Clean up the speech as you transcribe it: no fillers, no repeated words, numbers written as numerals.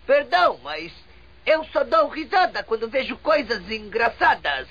Perdão, mas eu só dou risada quando vejo coisas engraçadas.